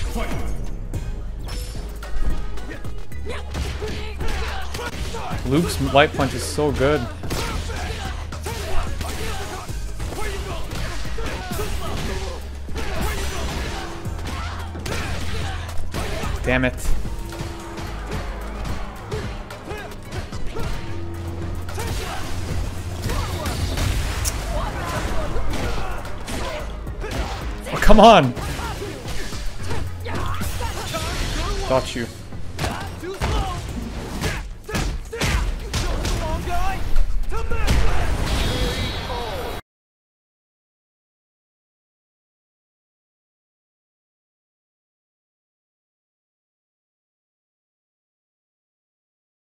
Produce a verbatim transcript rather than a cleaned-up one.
Luke's light punch is so good. Damn it. Oh, come on! Got you.